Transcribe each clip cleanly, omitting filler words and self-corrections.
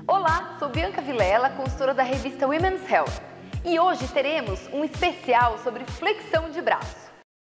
Olá, sou Bianca Vilela, consultora da revista Women's Health. E hoje teremos um especial sobre flexão de braço.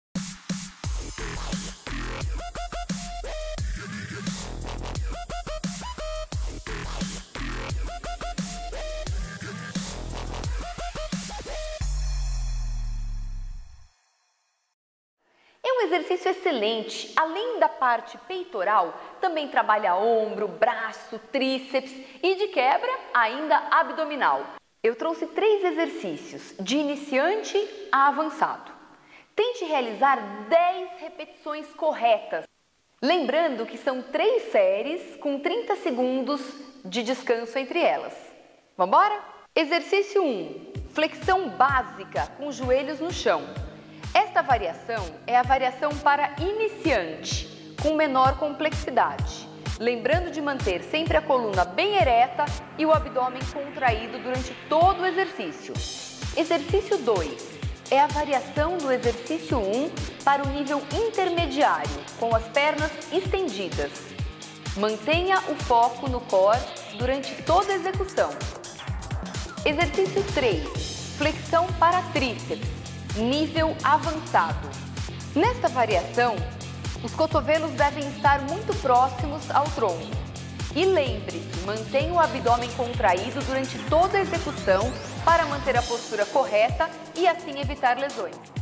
É um exercício excelente. Além da parte peitoral, também trabalha ombro, braço, tríceps e, de quebra, ainda abdominal. Eu trouxe 3 exercícios, de iniciante a avançado. Tente realizar 10 repetições corretas. Lembrando que são 3 séries com 30 segundos de descanso entre elas. Vamos embora? Exercício 1. Flexão básica com os joelhos no chão. Esta variação é a variação para iniciante, com menor complexidade. Lembrando de manter sempre a coluna bem ereta e o abdômen contraído durante todo o exercício. Exercício 2 é a variação do exercício 1 para o nível intermediário, com as pernas estendidas. Mantenha o foco no core durante toda a execução. Exercício 3, flexão para tríceps, nível avançado. Nesta variação, os cotovelos devem estar muito próximos ao tronco. E lembre-se, mantenha o abdômen contraído durante toda a execução para manter a postura correta e assim evitar lesões.